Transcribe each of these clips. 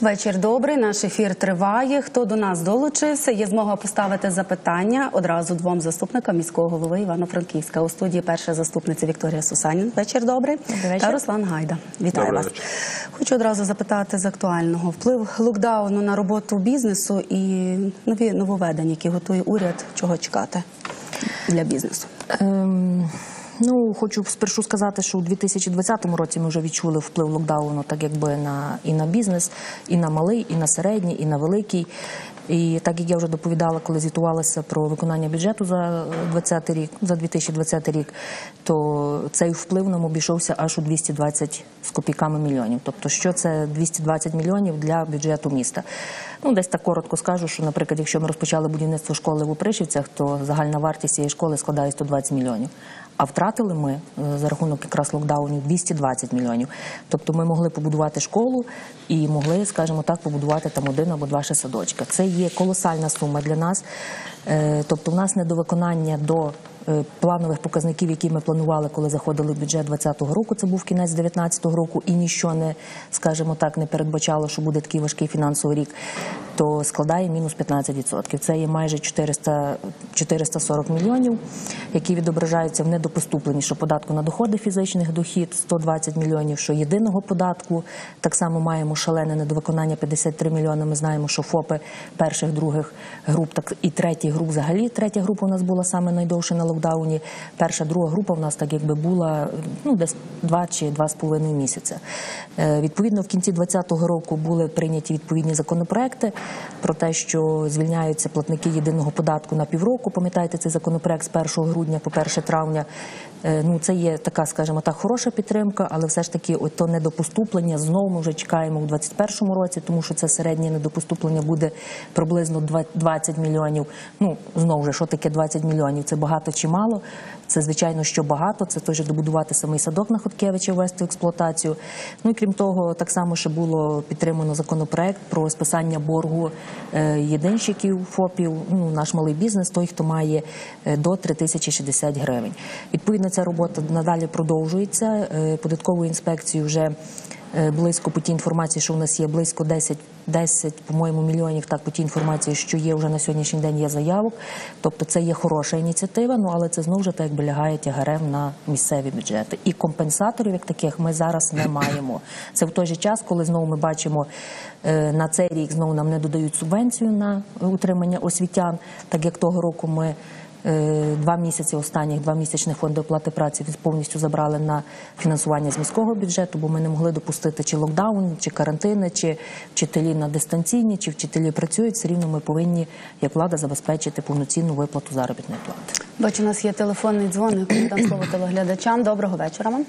Вечір добрий, наш ефір триває. Хто до нас долучився, є змога поставити запитання одразу двом заступникам міського голови Івано-Франківська. У студії перша заступниця Вікторія Сусанін. Вечір добрий. Та Руслан Гайда. Вітаю вас. Хочу одразу запитати з актуального. Вплив локдауну на роботу бізнесу і нові нововведення, які готує уряд. Чого чекати для бізнесу? Хочу спершу сказати, що у 2020 році ми вже відчули вплив локдауну так якби і на бізнес, і на малий, і на середній, і на великий. І так як я вже доповідала, коли звітувалася про виконання бюджету за 2020 рік, то цей вплив нам обійшовся аж у 220 з копійками мільйонів. Тобто, що це 220 мільйонів для бюджету міста? Десь так коротко скажу, що, наприклад, якщо ми розпочали будівництво школи в Опришівцях, то загальна вартість цієї школи складає 120 мільйонів. А втратили ми за рахунок якраз локдаунів 220 мільйонів. Тобто ми могли побудувати школу і могли, скажімо так, побудувати там один або два ще садочка. Це є колосальна сума для нас. Тобто в нас недовиконання до планових показників, які ми планували, коли заходили в бюджет 2020 року, це був кінець 2019 року, і ніщо не, скажімо так, не передбачало, що буде такий важкий фінансовий рік, то складає мінус 15%. Це є майже 440 мільйонів, які відображаються в недопоступленні, що податку на доходи фізичних дохід 120 мільйонів, що єдиного податку. Так само маємо шалене недовиконання 53 мільйони. Ми знаємо, що ФОПи перших, других груп, так і третіх груп взагалі. Третя група у нас була саме найдовше на локдауні. Перша, друга група у нас так якби була десь 2 чи 2,5 місяця. Відповідно, в кінці 2020 року були прийняті відповідні законопроекти про те, що звільняються платники єдиного податку на півроку. Пам'ятаєте, цей законопроект з 1 грудня по 1 травня. Це є така, скажімо так, хороша підтримка, але все ж таки то недопоступлення знову ми вже чекаємо у 2021 році, тому що це середнє недопоступлення буде приблизно 20 мільйонів. Знову ж, що таке 20 мільйонів? Це багато чи мало? Це, звичайно, що багато. Це теж добудувати самий садок на Хоткевича, ввести в експлуатацію. І крім того, так само ще було підтримано законопроект про списання боргу єдинщиків, ФОПів, наш малий бізнес, той, хто має до 3060 гривень. Відповідно, ця робота надалі продовжується. Податковою інспекцією вже близько, по тій інформації, що у нас є близько 10, по-моєму, мільйонів, так, по тій інформації, що є вже на сьогоднішній день, є заявок. Тобто це є хороша ініціатива, але це знову ж так якби лягає тягарем на місцеві бюджети. І компенсаторів, як таких, ми зараз не маємо. Це в той же час, коли знову ми бачимо, на цей рік знову нам не додають субвенцію на утримання освітян, так як того року ми 2 місяці останніх, 2-місячних фонди оплати праці повністю забрали на фінансування з міського бюджету, бо ми не могли допустити чи локдаун, чи карантини, чи вчителі на дистанційні, чи вчителі працюють, все рівно ми повинні, як влада, забезпечити повноцінну виплату заробітної плати. Бачу, у нас є телефонний дзвоник, дам слово телеглядачам. Доброго вечора вам.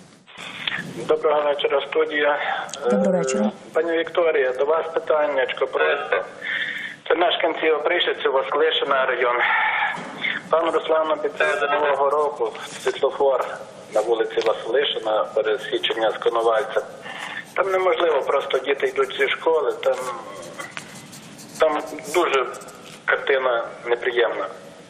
Доброго вечора, студія. Доброго вечора. Пані Вікторія, до вас питаннячко просто. Це мешканці Опришівців, Воскресений район. Пан Руслан обіцяє до Нового року світлофор на вулиці Василишина, пересічення з Коновальця. Там неможливо, просто діти йдуть зі школи, там дуже картина неприємна.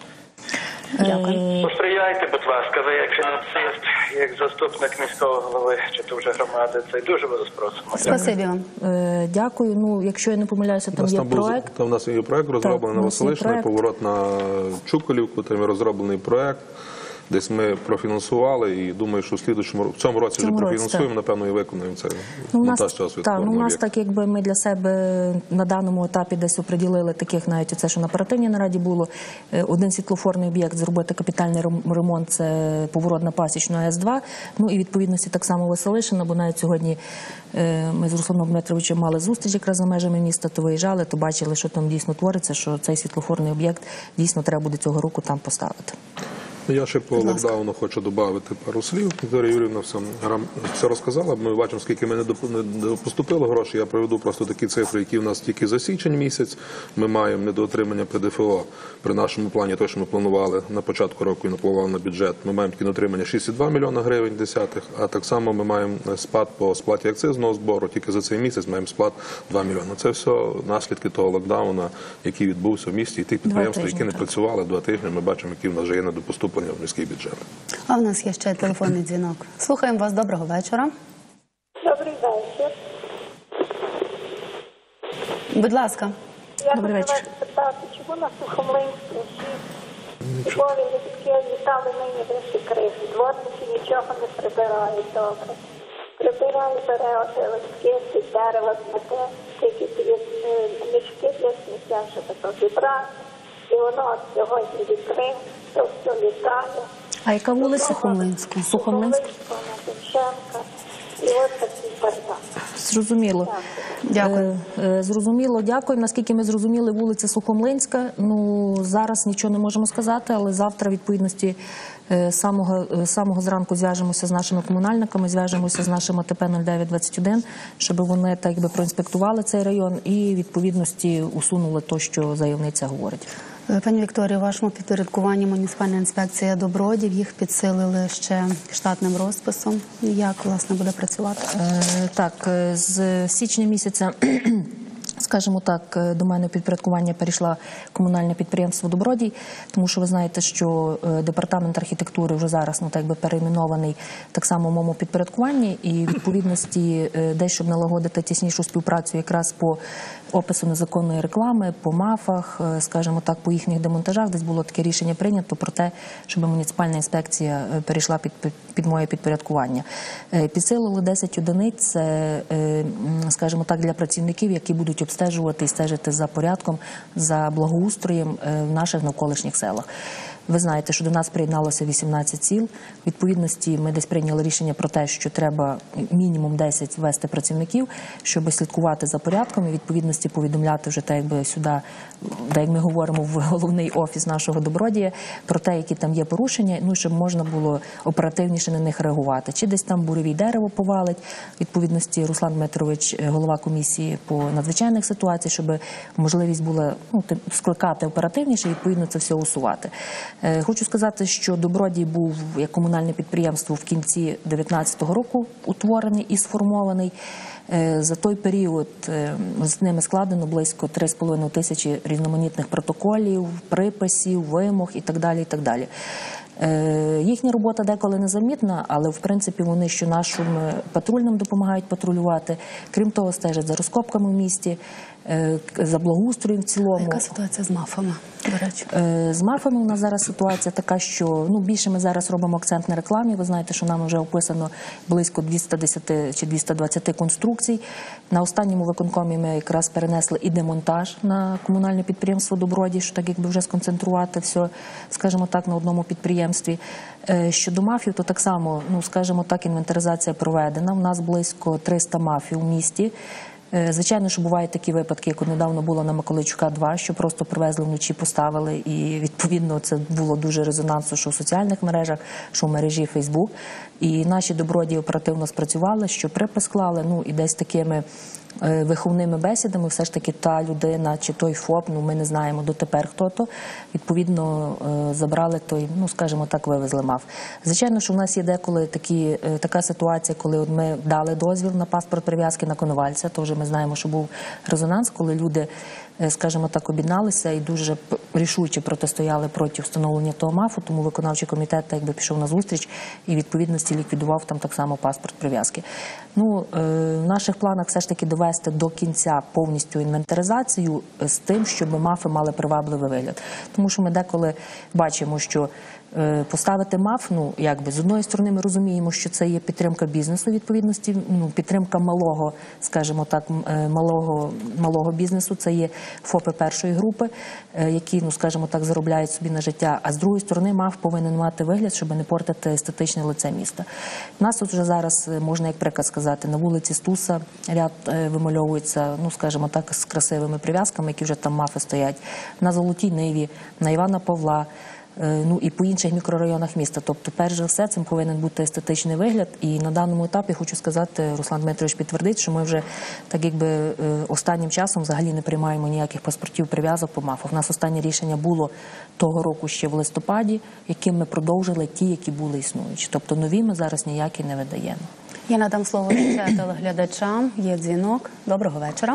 Дякую. Посприяйте, будь ласка, ви як фінансист, як заступник міського голови, чи то вже громади, це дуже вас просимо. Спасибі вам. Дякую. Якщо я не помиляюся, там є проект. Там у нас є проект розроблений на Василишині, поворот на Чуколівку, там є розроблений проект. Десь ми профінансували і думаю, що в цьому році вже профінансуємо, напевно, і виконуємо це монтаж цього світлофорного об'єкту. У нас так, якби ми для себе на даному етапі десь оприділили таких, навіть це, що на оперативній нараді було, один світлофорний об'єкт зробити капітальний ремонт, це поворот на Пасічну АЕС-2, і відповідності так само Василишина, бо навіть сьогодні ми з Русланом Дмитровичем мали зустріч якраз за межами міста, то виїжджали, то бачили, що там дійсно твориться, що цей світлофорний об'єкт дійсно треба буде цього року там поставити. Я ще по локдауну хочу додати пару слів. Вікторія Юріївна все розказала. Ми бачимо, скільки ми не поступило грошей. Я приведу просто такі цифри, які в нас тільки за січень місяць. Ми маємо недоотримання ПДФО при нашому плані, те, що ми планували на початку року і напланували на бюджет. Ми маємо таке недоотримання 6,2 мільйона гривень десятих, а так само ми маємо спад по сплаті акцизного збору. Тільки за цей міськ маємо спад 2 мільйони. Це все наслідки того локдауну, який відбувся в місті. І тих підприємств, які не працювали 2 тижні, ми бачимо, які в нас вже є недопоступлення в міський бюджет. А в нас є ще телефонний дзвінок. Слухаємо вас. Доброго вечора. Добрий вечір. Будь ласка. Я Добрий хотіла вечір. спитати, чому на Сухомлинську всі типові літаки літали нині вищі кризи, дворники нічого не прибирають добре. Прибирає, бере скидки, дерева, смете, тільки мішки для сміття, щоб то зібрати. І воно от сьогодні відкрив, то все літає. А яка вулиця Сухомлинська? Сухомлинська? На Демченка. І от такий бардак. Зрозуміло. Дякую. Зрозуміло, дякую. Наскільки ми зрозуміли, вулиця Сухомлинська. Ну, зараз нічого не можемо сказати, але завтра, в відповідності, самого зранку зв'яжемося з нашими комунальниками, зв'яжемося з нашим АТП 0921, щоб вони так якби проінспектували цей район і, в відповідності, усунули те, що заявниця говорить. Пані Вікторія, у вашому підпорядкуванні муніципальна інспекція Добродів, їх підсилили ще штатним розписом. Як, власне, буде працювати? Так, з січня місяця, скажімо так, до мене в підпорядкування перейшло комунальне підприємство «Добродій», тому що ви знаєте, що департамент архітектури вже зараз так би перейменований так само в моєму підпорядкуванні, і в відповідності десь, щоб налагодити тіснішу співпрацю якраз по опису незаконної реклами, по МАФах, скажімо так, по їхніх демонтажах, десь було таке рішення прийнято про те, щоб муніципальна інспекція перейшла під моє підпорядкування. Підсилили 10 одиниць, це, скажімо так, для працівників, які будуть обстежувати і стежити за порядком, за благоустроєм в наших навколишніх селах. Ви знаєте, що до нас приєдналося 18 сіл. В відповідності ми десь прийняли рішення про те, що треба мінімум 10 ввести працівників, щоб слідкувати за порядком і в відповідності повідомляти вже так якби сюди, де як ми говоримо, в головний офіс нашого Добродія, про те, які там є порушення, ну, щоб можна було оперативніше на них реагувати. Чи десь там буревій дерево повалить, в відповідності Руслан Дмитрович, голова комісії по надзвичайних ситуаціях, щоб можливість була скликати оперативніше і відповідно це все усувати. Хочу сказати, що Добродій був як комунальне підприємство в кінці 2019 року утворений і сформований. За той період з ними складено близько 3,5 тисячі різноманітних протоколів, приписів, вимог і так далі, і так далі. Їхня робота деколи незамітна, але в принципі вони що нашим патрульним допомагають патрулювати. Крім того, стежать за розкопками в місті, за благоустроєм в цілому. А яка ситуація з МАФами, до речі? З МАФами у нас зараз ситуація така, що більше ми зараз робимо акцент на рекламі. Ви знаєте, що нам вже описано близько 210 чи 220 конструкцій. На останньому виконкомі ми якраз перенесли і демонтаж на комунальне підприємство «Добродій», що так якби вже сконцентрувати все, скажімо так, на одному підприємстві. Щодо МАФів, то так само, скажімо так, інвентаризація проведена. У нас близько 300 МАФів у місті. Звичайно, що бувають такі випадки, як недавно було на Миколайчука 2, що просто привезли вночі, поставили, і відповідно це було дуже резонансно, що в соціальних мережах, що в мережі Facebook. І наші Добродії оперативно спрацювали, що припис склали, і десь такими виховними бесідами все ж таки та людина чи той ФОП, ми не знаємо дотепер хто-то, відповідно забрали той, скажімо так, вивезли МАФ. Звичайно, що в нас є деколи така ситуація, коли ми дали дозвіл на паспорт прив'язки на Коновальця, то вже ми знаємо, що був резонанс, коли люди, скажімо так, об'єдналися і дуже рішуче протистояли проти встановлення того МАФу, тому виконавчий комітет так якби пішов на зустріч і відповідності ліквідував там так само паспорт прив'язки. В наших планах все ж таки довести до кінця повністю інвентаризацію з тим, щоб МАФи мали привабливий вигляд. Тому що ми деколи бачимо, що поставити МАФ, з одної сторони ми розуміємо, що це є підтримка бізнесу, відповідності, підтримка малого, скажімо так, малого бізнесу, це є ФОПи першої групи, які, скажімо так, заробляють собі на життя, а з другої сторони МАФ повинен мати вигляд, щоб не портити естетичне лице міста. У нас тут вже зараз, можна як приклад сказати, на вулиці Стуса ряд вимальовується, скажімо так, з красивими прив'язками, які вже там МАФи стоять, на Золотій Ниві, на Івана Павла, і по інших мікрорайонах міста. Тобто, перш за все, цим повинен бути естетичний вигляд. І на даному етапі, хочу сказати, Руслан Дмитрович підтвердить, що ми вже так якби останнім часом взагалі не приймаємо ніяких паспортів прив'язок по МАФах. У нас останнє рішення було того року ще в листопаді, яким ми продовжили ті, які були існуючі. Тобто нові ми зараз ніякі не видаємо. Я надам слово ще телеглядачам. Є дзвінок. Доброго вечора.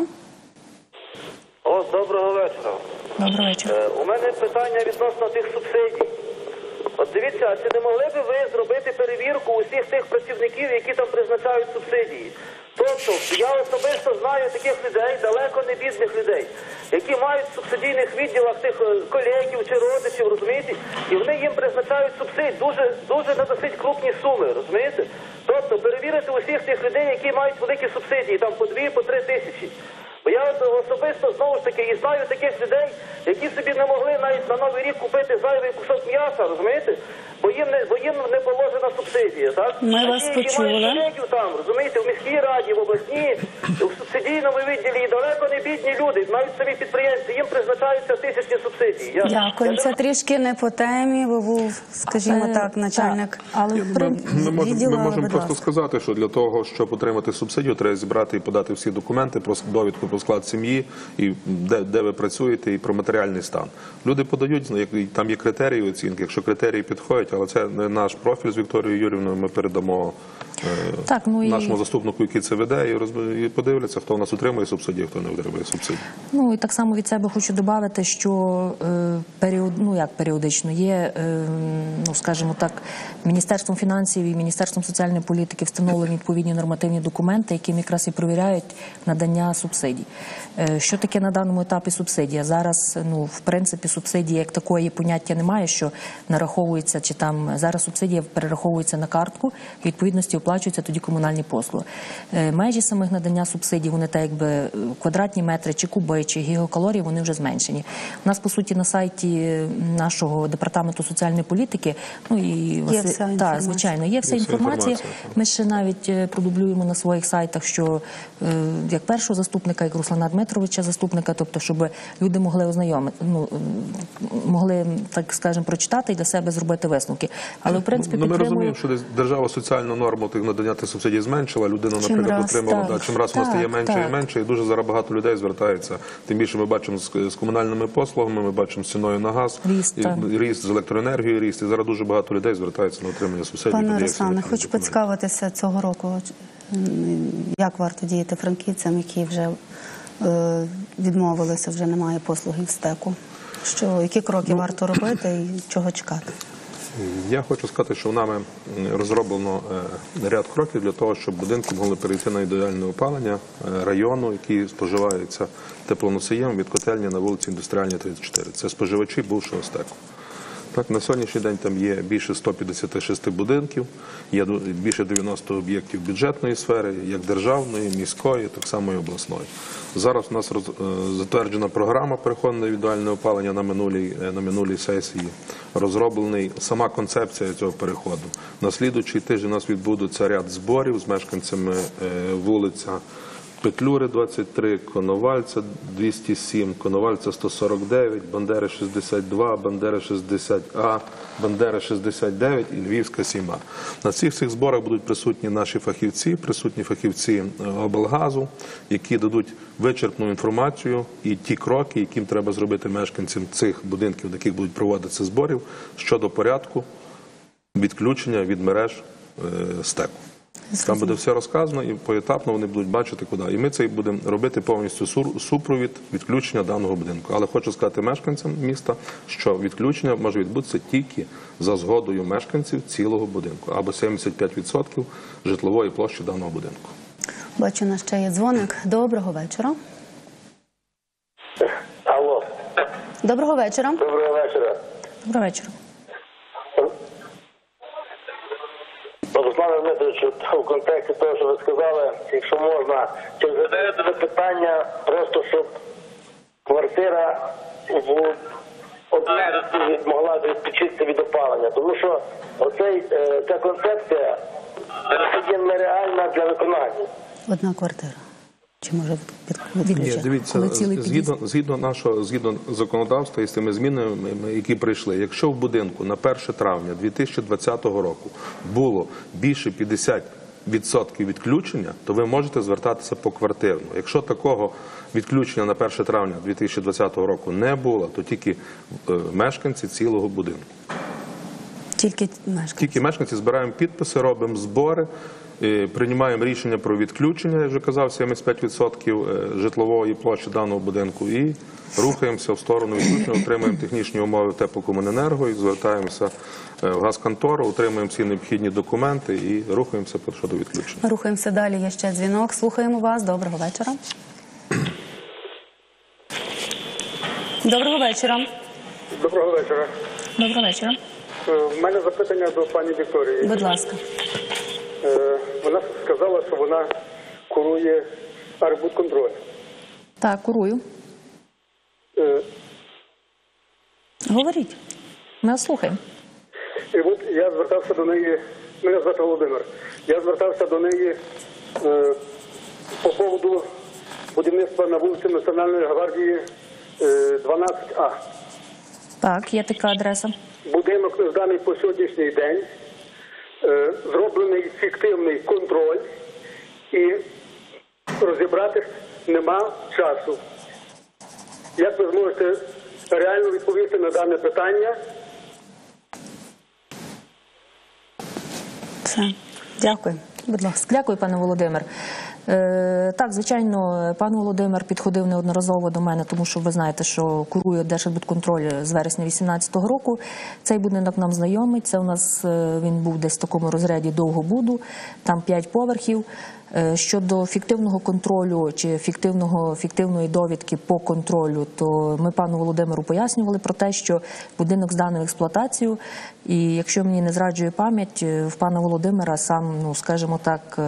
Доброго вечора. Доброго вечора. У мене питання відносно тих субсидій. От дивіться, а чи не могли б ви зробити перевірку усіх тих працівників, які там призначають субсидії? Тобто, я особисто знаю таких людей, далеко не бідних людей, які мають в субсидійних відділах тих колегів чи родичів, розумієте? І вони їм призначають субсидії дуже на досить крупні суми, розумієте? Тобто, перевірити усіх тих людей, які мають великі субсидії, там по 2, по 3 тисячі. Бо я особисто, знову ж таки, і знаю таких людей, які собі не могли навіть на Новий рік купити зайвий кусок м'яса, розумієте? Бо їм не положена субсидія, так? Ми вас почули. Які мають колегів там, розумієте, в міській раді, в обласній, в субсидійному відділі, і далеко не бідні люди, навіть самі підприємці, їм призначаються тисячі субсидій. Дякую. Це трішки не по темі, бо був, скажімо так, начальник. Але Ми можемо просто сказати, що для того, щоб отримати субсидію, треба зібрати і подати всі документи про довідку про склад сім'ї, і де ви працюєте, і про матеріальний стан. Люди подають, там є критерії оцінки, якщо критерії підходять, але це не наш профіль з Вікторією Юрівною, ми передамо нашому заступнику, який це веде, і подивляться, хто у нас отримує субсидію, хто не отримує субсидію. Ну і так само від себе хочу додати, що періодично є, скажімо так, Міністерством фінансів і Міністерством соціальної політики встановлені відповідні нормативні документи, які якраз і перевіряють надання субсидій. Що таке на даному етапі субсидія? Зараз, в принципі, субсидії як такої поняття немає, що нараховується, чи там зараз субсидія перераховується на картку, і відповідності оплачуються тоді комунальні послуги. Межі самих надання субсидій, вони так якби квадратні метри, чи куби, чи гігакалорії, вони вже зменшені. У нас, по суті, на сайті нашого департаменту соціальної політики, звичайно, є вся інформація. Ми ще навіть продублюємо на своїх сайтах, що як першого заступника, як Руслана Дмитровича заступника, тобто, щоб люди могли могли, так скажемо, прочитати і для себе зробити висновки. Але, в принципі, ми розуміємо, що десь держава соціальну норму надання субсидій зменшила, людина, наприклад, отримала, чим раз вона стає менше і менше, і дуже зараз багато людей звертаються. Тим більше ми бачимо з комунальними послугами, ми бачимо з ціною на газ, ріст з електроенергією, ріст, і зараз дуже багато людей звертаються на отримання субсидій. Пане Руслане, хочу поцікавитися цього року, як варто діяти франківцям, які вже відмовилися, вже немає послуги в стеку. Які кроки варто робити і чого чекати? Я хочу сказати, що нами розроблено ряд кроків для того, щоб будинки могли перейти на індивідуальне опалення району, який споживається теплоносієм від котельні на вулиці Індустріальній, 34. Це споживачі бувшого стеку. Так, на сьогоднішній день там є більше 156 будинків, є більше 90 об'єктів бюджетної сфери, як державної, міської, так само і обласної. Зараз у нас затверджена програма переходу на індивідуальне опалення на минулій сесії. Розроблений сама концепція цього переходу. На слідуючий тиждень у нас відбудеться ряд зборів з мешканцями вулиця Петлюри 23, Коновальця 207, Коновальця 149, Бандери 62, Бандери 60А, Бандери 69 і Львівська 7А. На цих всіх зборах будуть присутні наші фахівці, присутні фахівці облгазу, які дадуть вичерпну інформацію і ті кроки, яким треба зробити мешканцям цих будинків, до яких будуть проводитися зборів, щодо порядку відключення від мереж стеку. Там буде все розказано і поетапно вони будуть бачити, куди. І ми це будемо робити повністю супровід відключення даного будинку. Але хочу сказати мешканцям міста, що відключення може відбутися тільки за згодою мешканців цілого будинку, або 75% житлової площі даного будинку. Бачу, у нас ще є дзвоник. Доброго вечора. Алло. Доброго вечора. Доброго вечора. Доброго вечора. Руслане Дмитровичу, в контексті того, що ви сказали, якщо можна, чи задаєте запитання просто, щоб квартира в одній могла відключитися від опалення. Тому що ця концепція є нереальна для виконання. Одна квартира. Чи може відключити? Ні, дивіться, згідно законодавства і з тими змінами, які прийшли, якщо в будинку на 1 травня 2020 року було більше 50% відключення, то ви можете звертатися поквартирно. Якщо такого відключення на 1 травня 2020 року не було, то тільки мешканці цілого будинку. Тільки мешканці? Тільки мешканці, збираємо підписи, робимо збори Приймаємо рішення про відключення, я вже казав, 75% житлової площі даного будинку і рухаємося в сторону відключення, отримуємо технічні умови теплокомуненерго і звертаємося в газконтору, отримуємо всі необхідні документи і рухаємося щодо відключення. Рухаємося далі. Є ще дзвінок. Слухаємо вас. Доброго вечора. Доброго вечора. Доброго вечора. Доброго вечора. В мене запитання до пані Вікторії. Будь ласка. Вона сказала, що вона курує архбудконтроль. Так, курую. Говоріть. Ми вас слухаємо. І от я звертався до неї, мене звати Володимир, я звертався до неї по поводу будівництва на вулиці Національної гвардії 12А. Так, є така адреса. Будинок зданий по сьогоднішній день, зроблений фіктивний контроль і розібратись нема часу. Як ви зможете реально відповісти на дане питання? Все. Дякую. Будь ласка. Дякую, пане Володимир. Так, звичайно, пан Володимир підходив неодноразово до мене, тому що ви знаєте, що курую Держархбудконтроль з вересня 2018 року. Цей будинок нам знайомий. Це у нас він був десь в такому розряді Довгобуду, там 5 поверхів. Щодо фіктивного контролю чи фіктивної довідки по контролю, то ми пану Володимиру пояснювали про те, що будинок зданий в експлуатацію, і якщо мені не зраджує пам'ять, в пана Володимира сам, скажімо так,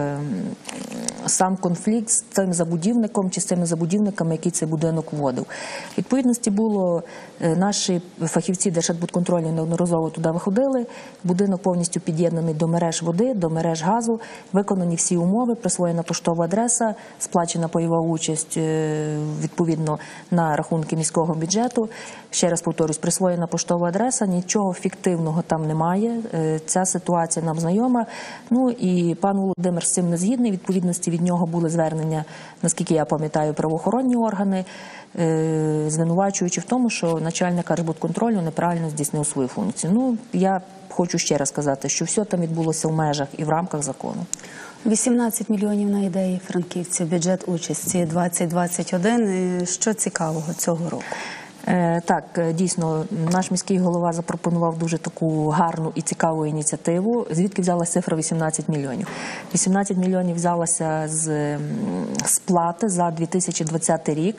сам конфлікт з цим забудівником чи з цими забудівниками, які цей будинок вводив. Відповідності було, наші фахівці Держархбудконтролю неодноразово туди виходили, будинок повністю під'єднаний до мереж води, до мереж газу, виконані всі умови, присвоєна поштова адреса, сплачена пайова участь відповідно на рахунки міського бюджету. Ще раз повторюсь, присвоєна поштова адреса, нічого фіктивного там немає, ця ситуація нам знайома. Ну і пан Володимир з цим не згідний, відповідності від нього були звернення, наскільки я пам'ятаю, правоохоронні органи, звинувачуючи в тому, що начальник Архбудконтролю неправильно здійснив свою функцію. Ну, я хочу ще раз сказати, що все там відбулося в межах і в рамках закону. 18 мільйонів на ідеї франківців, бюджет участі 2021. Що цікавого цього року? Так, дійсно, наш міський голова запропонував дуже таку гарну і цікаву ініціативу. Звідки взялася цифра 18 мільйонів? 18 мільйонів взялася з сплати за 2020 рік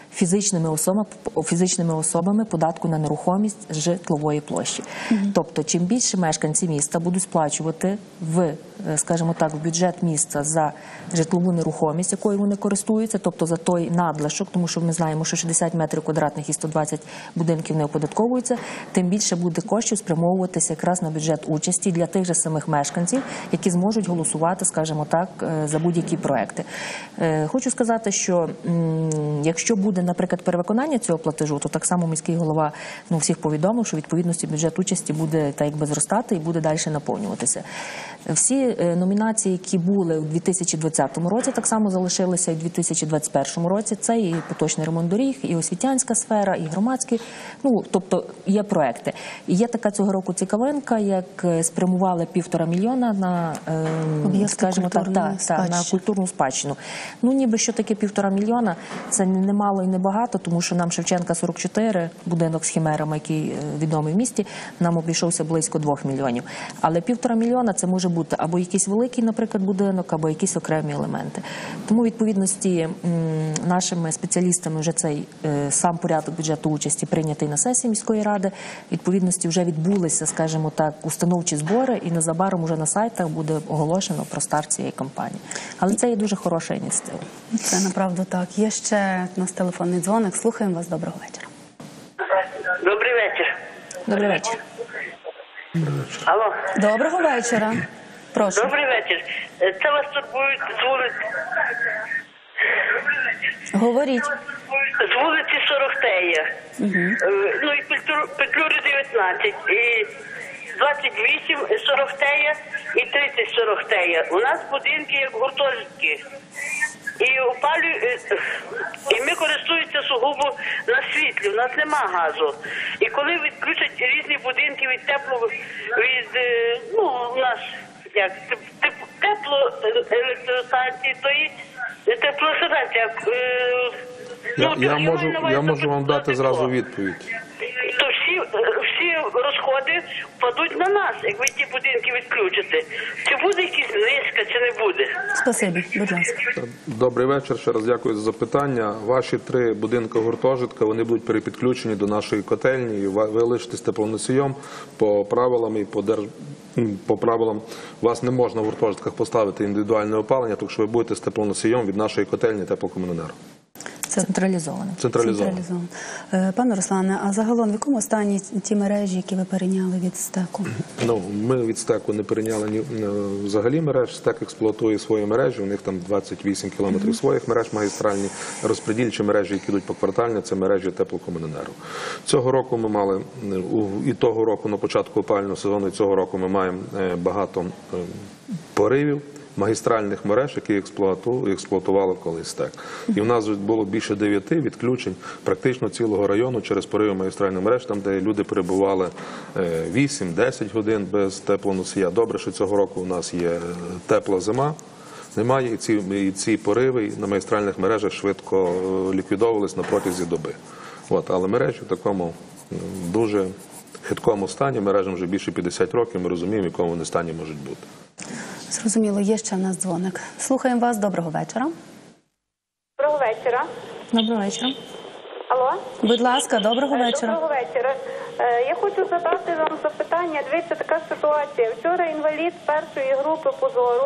фізичними особами податку на нерухомість житлової площі. Тобто, чим більше мешканці міста будуть сплачувати скажімо так, в бюджет міста за житлову нерухомість, якою вони користуються, тобто за той надлишок, тому що ми знаємо, що 60 метрів квадратних і 120 будинків не оподатковуються, тим більше буде коштів спрямовуватися якраз на бюджет участі для тих же самих мешканців, які зможуть голосувати, скажімо так, за будь-які проекти. Хочу сказати, що якщо буде, наприклад, перевиконання цього платежу, то так само міський голова всіх повідомив, що відповідності бюджет участі буде так якби зростати і буде далі наповнюватися. Всі номінації, які були у 2020 році, так само залишилися і у 2021 році. Це і поточний ремонт доріг, і освітянська сфера, і громадські, тобто є проекти. І є така цього року цікавинка, як спрямували 1,5 мільйона на, скажімо так, на культурну спадщину. Ніби що таке 1,5 мільйона, це не мало і не багато, тому що нам Шевченка 44, будинок з хімерами, який відомий в місті, нам обійшовся близько 2 мільйонів. Але 1,5 мільйона це може бути або якийсь великий, наприклад, будинок, або якісь окремі елементи. Тому, відповідності, нашими спеціалістами вже цей сам порядок бюджету участі прийнятий на сесії міської ради. Відповідності вже відбулися, скажімо так, установчі збори, і незабаром уже на сайтах буде оголошено про старт цієї кампанії. Але це є дуже хороша ініціатива. Це направду так. Є ще у нас телефонний дзвоник. Слухаємо вас. Доброго вечора. Добрий вечір. Добрий вечір. Алло. Доброго вечора. Прошу. Добрий вечір. Це вас турбують з вулиці. Говоріть. З вулиці Сорохтея. І Петлюри 19. І 28 Сорохтея і 30 Сорохтея. У нас будинки як гуртожитки. І ми користуємося сугубо на світлі, у нас нема газу. І коли відключать різні будинки від теплого, у нас теплоелектростанції, то і теплостанція. Я можу вам дати зразу відповідь. То всі розходи впадуть на нас, як ви ті будинки відключите. Чи буде якась знижка, чи не буде? Спасибі, будь ласка. Добрий вечір, ще раз дякую за запитання. Ваші 3 будинки гуртожитка, вони будуть перепідключені до нашої котельні, і ви лишитесь теплоносієм по правилам і по правилам. Вас не можна в гуртожитках поставити індивідуальне опалення, тому що ви будете з теплоносієм від нашої котельні теплокомуненерго. Централізовано. Пане Руслане, а загалом в якому стані ті мережі, які ви перейняли від СТЕКу? Ми від СТЕКу не перейняли взагалі мереж. СТЕК експлуатує свої мережі, у них там 28 кілометрів своїх мереж магістральні, розподільчі мережі, які йдуть поквартально, це мережі теплокомуненерго. Цього року ми мали, і того року на початку опалювального сезону, і цього року ми маємо багато поривів магістральних мереж, які експлуатували колись СТЕК. І в нас було більше 9 відключень практично цілого району через пориви магістральних мереж, там, де люди перебували 8-10 годин без теплоносія. Добре, що цього року у нас є тепла зима, немає, і ці пориви на магістральних мережах швидко ліквідовувались на протязі доби. Але мережі в такому дуже хиткому стані, мережам вже більше 50 років, ми розуміємо, в якому вони стані можуть бути. Зрозуміло, є ще в нас дзвоник. Слухаємо вас, доброго вечора. Доброго вечора. Доброго вечора. Алло? Будь ласка, доброго вечора. Доброго вечора. Я хочу задати вам запитання. Дивіться, така ситуація. Вчора інвалід першої групи позору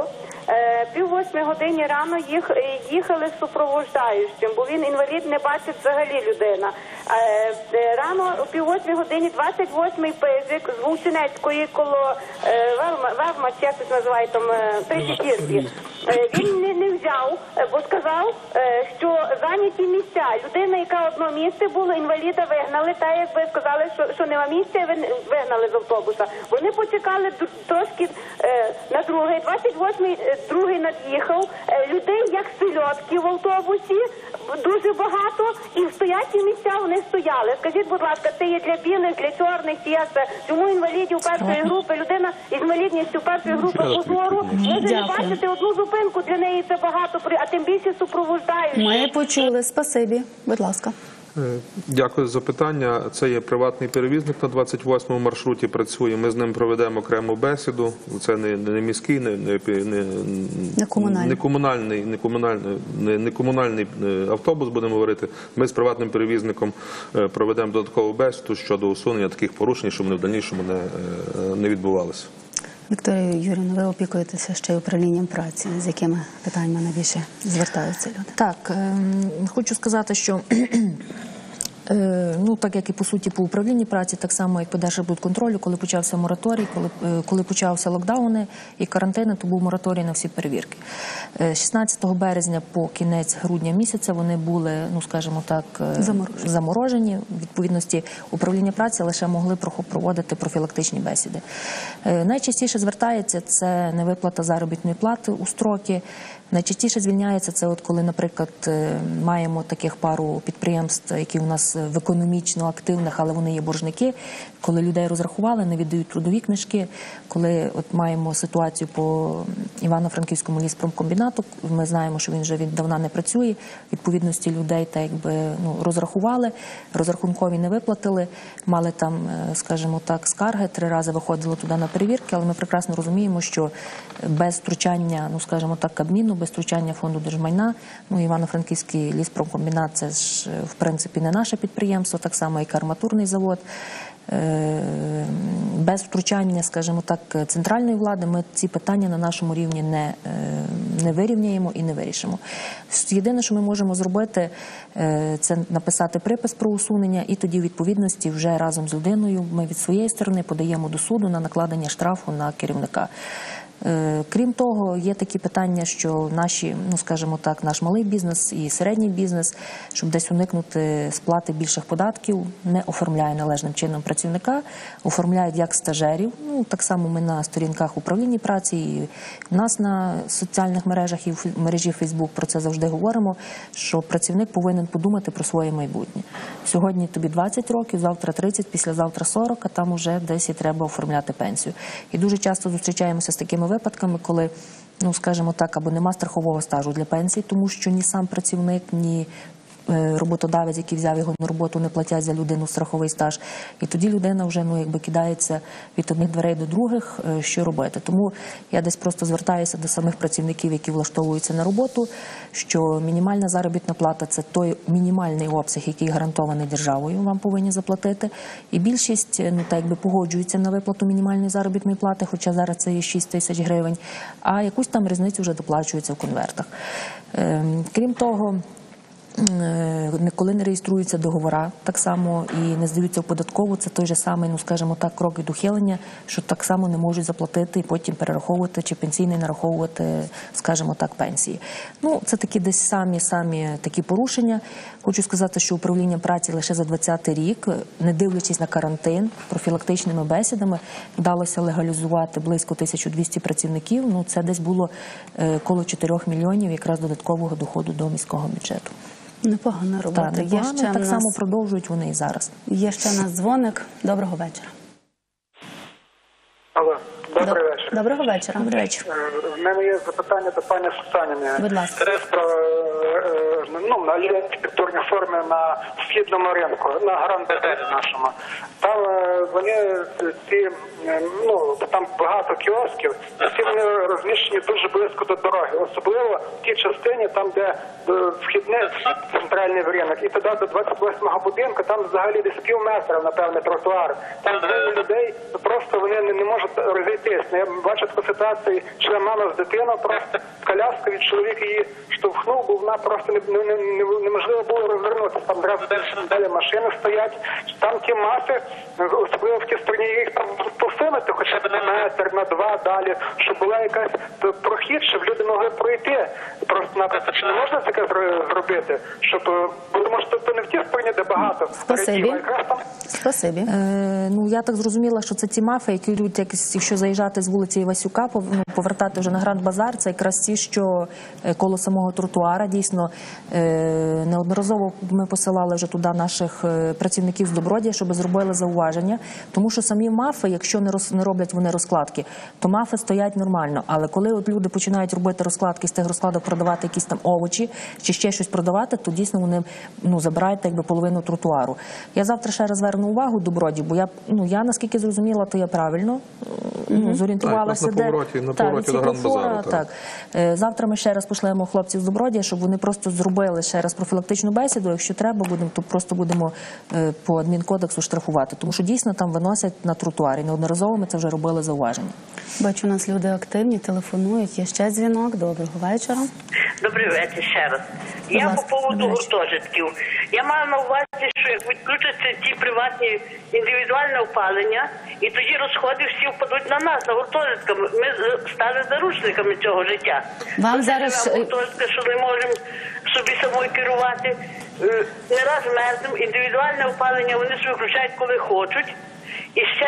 7:30 рано їхали з супроводжаючим, бо він інвалід не бачить взагалі людина. Рано о 7:30 28-й пизик з Вовчинецької коло Велмач, як це називає, там, Тричкірки. Він не взяв, бо сказав, що зайняті місця. Людина, яка одно місце було, інваліда вигнали, та якби сказали, що нема місця, вигнали з автобуса. Вони почекали трошки на другий, 28-й другий над'їхав, людей як сельодки в автобусі, дуже багато, і в стоячі місця вони стояли. Скажіть, будь ласка, це є для білих, для чорних, чому інвалідів першої групи, людина з інвалідністю першої групи позору, може не бачити одну зупинку, для неї це багато, а тим більше супроводжають. Ми почули, спасибі, будь ласка. Дякую за питання. Це є приватний перевізник на 28-му маршруті, працює. Ми з ним проведемо окрему бесіду. Це не міський, не комунальний автобус, будемо говорити. Ми з приватним перевізником проведемо додаткову бесіду щодо усунення таких порушень, щоб вони в дальнішому не відбувалися. Вікторія Юріївна, ви опікуєтеся ще й управлінням праці. З якими питаннями найбільше звертаються люди? Так, хочу сказати, що так як і по суті по управлінні праці, так само як по Держбудконтролю, коли почався мораторій, коли почався локдауни і карантини, то був мораторій на всі перевірки. 16 березня по кінець грудня місяця вони були, скажімо так, заморожені. В відповідності управління праці лише могли проводити профілактичні бесіди. Найчастіше звертається це невиплата заробітної плати у строки. Найчастіше звільняється це, коли, наприклад, маємо таких пару підприємств, які у нас в економічно активних, але вони є боржники, коли людей розрахували, не віддають трудові книжки, коли маємо ситуацію по Івано-Франківському ліспромкомбінату, ми знаємо, що він вже віддавна не працює, в відповідності людей розрахували, розрахункові не виплатили, мали там, скажімо так, скарги, 3 рази виходило туди на перевірки, але ми прекрасно розуміємо, що без втручання, скажімо так, Кабміну, без втручання фонду держмайна, Івано-Франківський ліспромкомбінат – це ж, в принципі, не наше підприємство, так само як арматурний завод. Без втручання, скажімо так, центральної влади ми ці питання на нашому рівні не вирівняємо і не вирішимо. Єдине, що ми можемо зробити, це написати припис про усунення, і тоді, в відповідності, вже разом з людиною ми від своєї сторони подаємо до суду на накладення штрафу на керівника. Крім того, є такі питання, що наші, скажімо так, наш малий бізнес і середній бізнес, щоб десь уникнути сплати більших податків, не оформляє належним чином працівника, оформляють як стажерів. Так само ми на сторінках управління праці, і в нас на соціальних мережах і в мережі Фейсбук про це завжди говоримо, що працівник повинен подумати про своє майбутнє. Сьогодні тобі 20 років, завтра 30, післязавтра 40, а там уже десь і треба оформляти пенсію. І дуже часто зустрічаємося з такими випадками, коли ну, скажімо так, або нема страхового стажу для пенсії, тому що ні сам працівник, ні роботодавець, який взяв його на роботу, не платять за людину страховий стаж. І тоді людина вже, ну, якби кидається від одних дверей до других, що робити. Тому я десь просто звертаюся до самих працівників, які влаштовуються на роботу, що мінімальна заробітна плата – це той мінімальний обсяг, який гарантований державою, вам повинні заплатити. І більшість, ну, так якби погоджується на виплату мінімальної заробітної плати, хоча зараз це є 6 тисяч гривень, а якусь там різницю вже доплачується в конвертах. Крім того, коли не реєструються договори, так само і не здаються в податкову, це той же самий, ну, скажімо так, крок від ухилення, що так само не можуть заплатити і потім перераховувати чи пенсійний нараховувати, скажімо так, пенсії. Ну, це такі десь самі такі порушення. Хочу сказати, що управління праці лише за 2020 рік, не дивлячись на карантин, профілактичними бесідами вдалося легалізувати близько 1200 працівників. Ну, це десь було коло 4 мільйонів якраз додаткового доходу до міського бюджету. Непогана робота. Так, непогано, так само продовжують вони і зараз. Є ще у нас дзвоник. Доброго вечора. Алло, добрий вечір. Доброго вечора. Добрий вечір. В мене є запитання до пані Сусаніни. Будь ласка. Це про на архітектурні форми на східному ринку, на Гранд-Готелі нашому. Там вони ці, ну, там багато кіосків, всі вони розміщені дуже близько до дороги, особливо в тій частині, там, де вхідний центральний ринок. І туди до 28-го будинку, там взагалі десь півметра, напевне, тротуар. Там двоє людей, просто вони не можуть розійтись. Я бачу таку ситуацію, що мама з дитиною просто в коляску, від чоловік її штовхнув, бо вона просто неможливо було розвернутися. Там одразу далі машини стоять. Там ті маси, особливо в тій стороні, їх там посунути хоча б на метр, на 2 далі, щоб була якась прохід, щоб люди могли пройти. Просто-напросто, чи не можна таке зробити? Щоб, тому що це не в тій стороні, де багато. Спасибі. Спасибі. Ну, я так зрозуміла, що це ті мафи, які йдуть, якщо заїжджати з вулиці Івасюка, повертати вже на Гранд-Базар, це якраз ті, що коло самого тротуара, дійсно, неодноразово ми посилали вже туди наших працівників з Добродія, щоб зробили зауваження, тому що самі мафи, якщо не роблять вони розкладки, то мафи стоять нормально, але коли от люди починають робити розкладки, з тих розкладок продавати якісь там овочі, чи ще щось продавати, то дійсно вони, ну, забирають якби половину тротуару. Я завтра ще раз зверну увагу Доброді, бо я наскільки зрозуміла, то я правильно зорієнтувалася, на повороті до Гранд-Базару. Так. Завтра ми ще раз пошлемо хлопців з Добродія, щоб вони просто зробили ще раз профілактичну бесіду. Якщо треба, то просто будемо по адмінкодексу штрафувати, тому що дійсно там виносять на тротуарі. Неодноразово ми це вже робили зауваження. Бачу, у нас люди активні, телефонують. Є ще дзвінок. Доброго вечора. Добрий вечір ще раз. Я по поводу гуртожитків. Я маю на увазі, що як відключаться ті приватні індивідуальне опалення, і тоді розходи всі впадуть на нас, на гуртожитках. Ми стали заручниками цього життя. Вам зараз гуртожитка, що не можемо собі самою керувати. Не раз мерзнемо, індивідуальне опалення вони собі включають, коли хочуть. І ще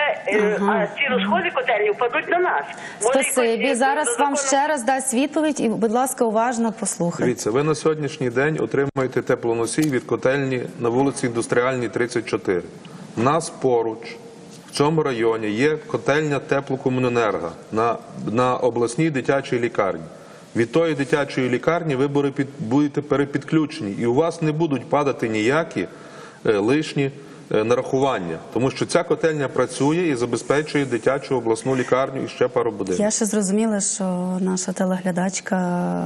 а ці розходи котельні впадуть на нас. Спасибі. Зараз вам ще раз дасть відповідь і, будь ласка, уважно послухайте. Дивіться, ви на сьогоднішній день отримаєте теплоносій від котельні на вулиці Індустріальній, 34. У нас поруч, в цьому районі, є котельня Теплокомуненерго на обласній дитячій лікарні. Від тої дитячої лікарні ви будете перепідключені, і у вас не будуть падати ніякі лишні нарахування, тому що ця котельня працює і забезпечує дитячу обласну лікарню і ще пару будинків. Я ще зрозуміла, що наша телеглядачка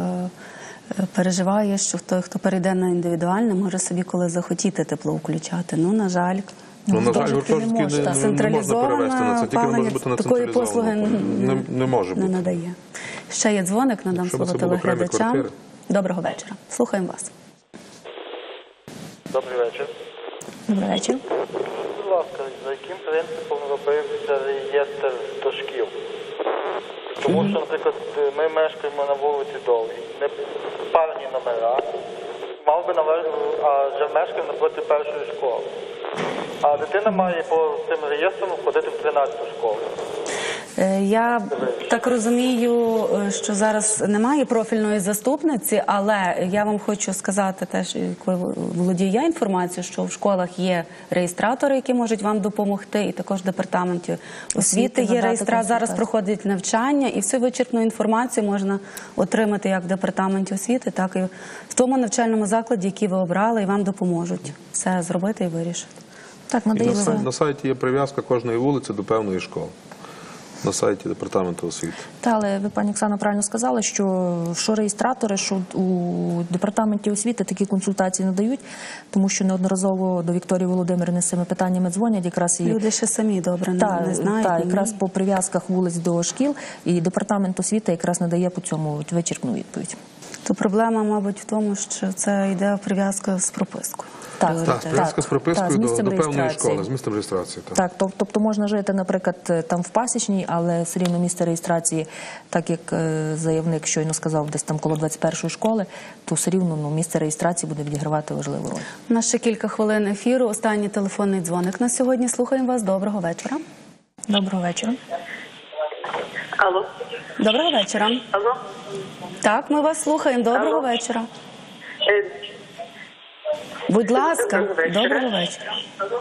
переживає, що той, хто перейде на індивідуальне, може собі коли захотіти тепло включати. Ну, на жаль, гуртожитки не можна перевести на це, тільки може бути на такої послуги не може бути. Не надає. Ще є дзвоник, надам слово телеглядачам. Доброго вечора. Слухаємо вас. Добрий вечір. Добрий вечір. Будь ласка, за яким принципом робився реєстр дошкіл? Тому що, наприклад, ми мешкаємо на вулиці Довгій, не парні номера, мав би а вже мешкаємо напроти першої школи. А дитина має по цим реєстрам ходити в 13-ту школу. Я так розумію, що зараз немає профільної заступниці, але я вам хочу сказати теж, коли володію я інформацією, що в школах є реєстратори, які можуть вам допомогти, і також в департаменті освіти є реєстратор. Зараз проходить навчання, і всю вичерпну інформацію можна отримати як в департаменті освіти, так і в тому навчальному закладі, який ви обрали, і вам допоможуть все зробити і вирішити. Так, І надається. на сайті є прив'язка кожної вулиці до певної школи. На сайті департаменту освіти. Та, але ви, пані Оксана, правильно сказали, що реєстратори, що у департаменті освіти такі консультації надають, тому що неодноразово до Вікторії Володимирівни з цими питаннями дзвонять. Якраз і Люди ще самі добре не знають. Так, якраз по прив'язках вулиць до шкіл, і департамент освіти якраз надає по цьому вичерпну відповідь. То проблема, мабуть, в тому, що це йде прив'язка з пропискою. Так, прив'язка з пропискою до певної реєстрації. школи, з місцем реєстрації. Так, тобто можна жити, наприклад, там в Пасічній, але все рівно місце реєстрації, так як заявник щойно сказав, десь там коло 21-ї школи, то все рівно місце реєстрації буде відігравати важливу роль. У нас ще кілька хвилин ефіру. Останній телефонний дзвоник на сьогодні. Слухаємо вас. Доброго вечора. Доброго вечора. Алло. Доброго вечора. Алло. Так, ми вас слухаємо. Доброго вечора. Будь ласка, доброго вечора.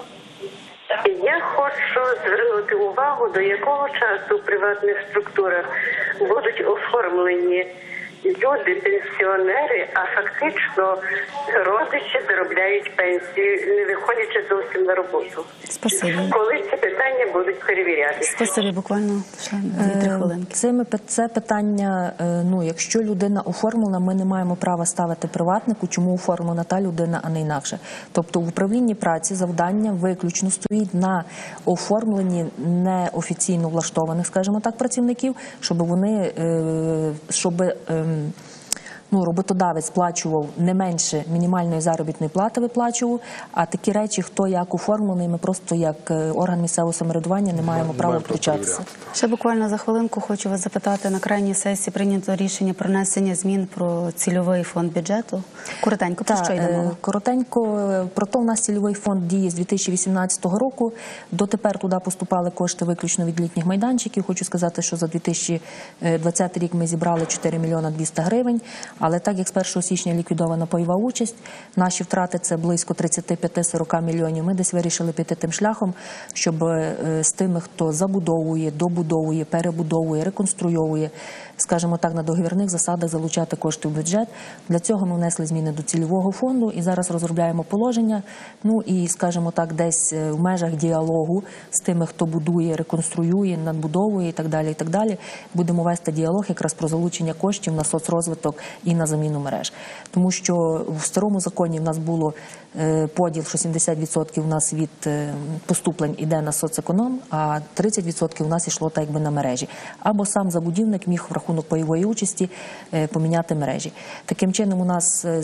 Я хочу звернути увагу, до якого часу в приватних структурах будуть оформлені люди, пенсіонери, а фактично родичі заробляють пенсію, не виходячи зовсім на роботу. Спасибі. Коли ці питання будуть перевірятися? Спасибі, буквально 2-3 хвилинки. Це питання, якщо людина оформлена, ми не маємо права ставити приватнику, чому оформлена та людина, а не інакше. Тобто в управлінні праці завдання виключно стоїть на оформленні неофіційно влаштованих, скажімо так, працівників, щоб вони, роботодавець сплачував не менше мінімальної заробітної плати виплачував, а такі речі, хто як оформлений, ми просто як орган місцевого самоврядування не маємо права втручатися. Ще буквально за хвилинку хочу вас запитати, на крайній сесії прийнято рішення про внесення змін про цільовий фонд бюджету. Коротенько, про що йде мова? Коротенько, проте у нас цільовий фонд діє з 2018 року. Дотепер туди поступали кошти виключно від літніх майданчиків. Хочу сказати, що за 2020 рік ми зібрали 4 мільйона 200 гривень. Але так як з 1 січня ліквідована пайова участь, наші втрати – це близько 35-40 мільйонів. Ми десь вирішили піти тим шляхом, щоб з тими, хто забудовує, добудовує, перебудовує, реконструйовує, скажімо так, на договірних засадах залучати кошти в бюджет. Для цього ми внесли зміни до цільового фонду і зараз розробляємо положення. І, скажімо так, десь в межах діалогу з тими, хто будує, реконструює, надбудовує і так далі, будемо вести діалог якраз про залучення коштів на соцрозвиток і на заміну мереж. Тому що в старому законі в нас було поділ, що 70% у нас від поступлень іде на соцеконом, а 30% у нас йшло так якби на мережі. Або сам забудівник міг в рахунок пайової участі поміняти мережі. Таким чином у нас з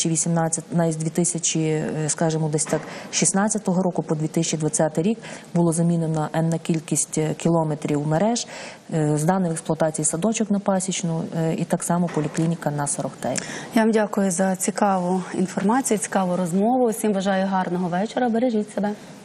2016 року по 2020 рік було замінено енна кількість кілометрів мереж, зданий в експлуатації садочок на Пасічну і так само поліклініка на 49. Я вам дякую за цікаву інформацію, цікаву розмову. Всім бажаю гарного вечора. Бережіть себе.